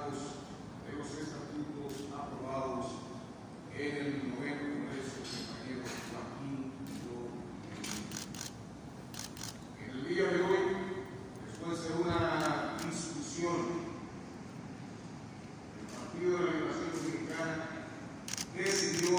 extractos de los estatutos aprobados en el 9º Congreso del compañero Joaquín Guilló. En el día de hoy, después de una discusión, el Partido de la Liberación Dominicana decidió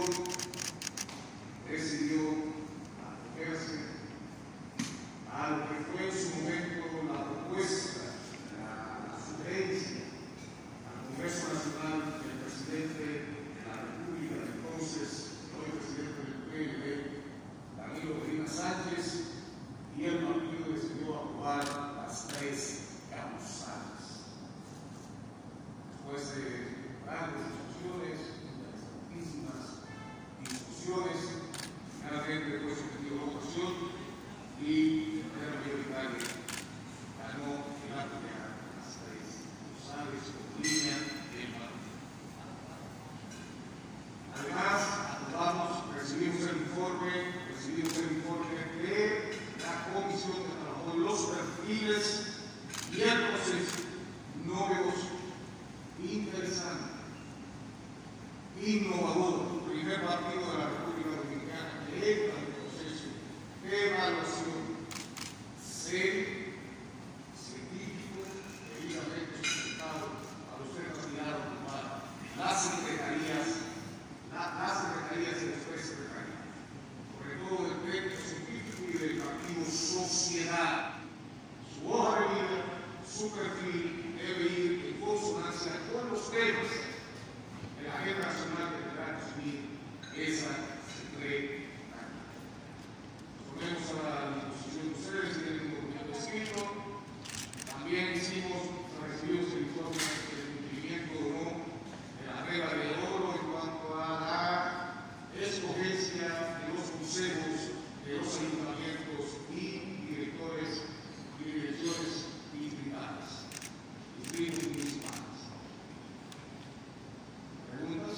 acogerse a lo que fue en su momento la propuesta, la sugerencia al Congreso Nacional del presidente de la República, entonces hoy presidente del PLD, Danilo Medina Sánchez, y el partido decidió aprobar las 3 causales. Después de grandes discusiones, interesantísimas discusiones, finalmente fue sometido a votación y de manera mayoritaria ganó el apoyar las 3 causales por línea del partido. Además, recibimos el informe de la Comisión de Trabajo, los perfiles y el proceso novedoso, interesante, innovador, primer partido de la República Dominicana que entra en el proceso de evaluación científico, debidamente sustentado a los temas que han ocupado las secretarías y las 3 secretarías, sobre todo del técnico científico y del partido Sociedad. Su hoja de vida, su perfil debe ir en consonancia con los temas de la agenda nacional que tendrá que asumir esa secretaría. Nos ponemos a la disposición de ustedes y del documento escrito. También recibimos el informe del cumplimiento o no de la regla de oro en cuanto a la escogencia de los consejos de los ayuntamientos y directores y direcciones distritales, distritos municipales. ¿Preguntas?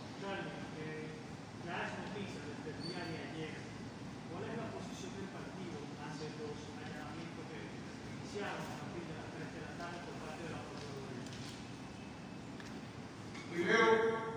Las noticias desde el día de ayer, ¿cuál es la posición del partido ante los allanamientos que iniciaron a partir de las 3 de la tarde por parte de la Procuraduría? Primero,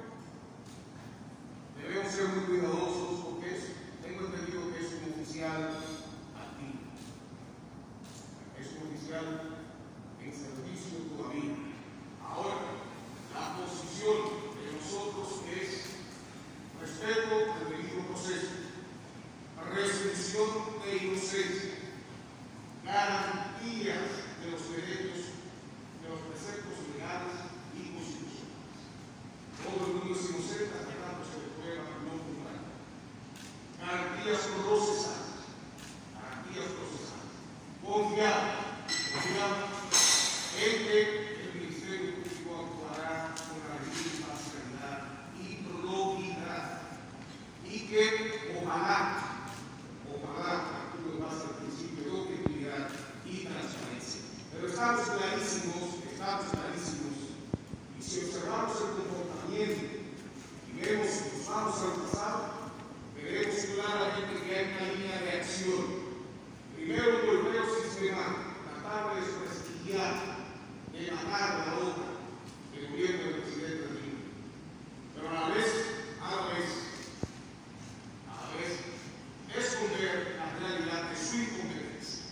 debemos ser muy cuidadosos porque tengo entendido que es un oficial activo. Es un oficial en servicio todavía. Ahora, la posición de nosotros es respeto al debido proceso, resolución de inocencia, garantías de los derechos, de los preceptos legales y constitucionales. Todo el mundo es inocente hasta tanto se le prueba no culpable. Garantías procesales, confiar en que el Ministerio Público actuará con la debida imparcialidad y probidad y que ojalá actúe más al principio de objetividad y transparencia. Pero estamos clarísimos, y si observamos el comportamiento y vemos que nos vamos al pasado, veremos claramente que hay una línea de acción. Primero, un golpeo sistemático, tratar de desprestigiar, de matar la obra del gobierno del presidente Danilo. Pero a la vez, esconder la realidad de su incompetencia.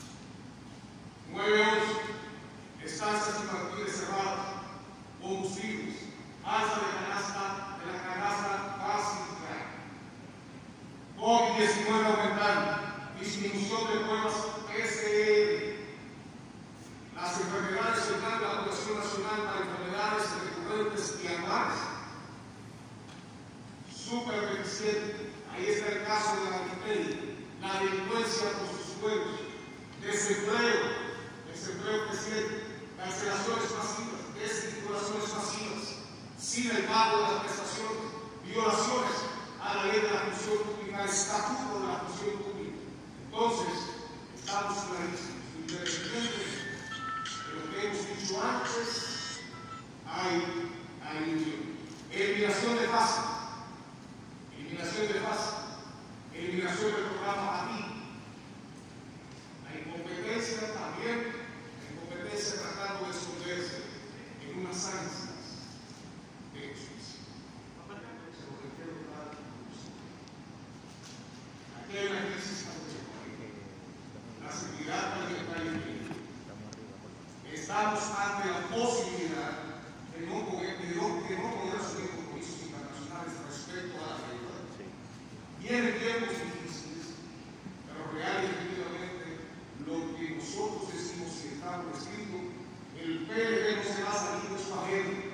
9 años, estancias y partidas cerradas, combustibles, alza de la canasta básica, COVID-19 aumentando, disminución de pruebas PCR, las enfermedades del plan de la Población Nacional para enfermedades recurrentes y anuales, súper deficiente. Ahí está el caso de la difteria, la delincuencia por sus suelos, desempleo creciente, cancelaciones masivas, desvinculaciones masivas, sin el pago de las prestaciones, violaciones a la ley de la función pública, al estatuto de la función pública. Entonces, estamos clarísimos, independientemente de lo que hemos dicho antes, hay eliminación de fase, eliminación del programa ATI. La incompetencia también, tratando de esconderse en una ansias de justicia. Se lo refiero a la corrupción. Aquí hay una crisis la seguridad para el país. Estamos ante la posibilidad de no poder asumir compromisos internacionales respecto a la deuda. Vienen tiempos difíciles, pero real y efectivamente lo que nosotros decimos y estamos escrito, el PLD no se va a salir de su agenda.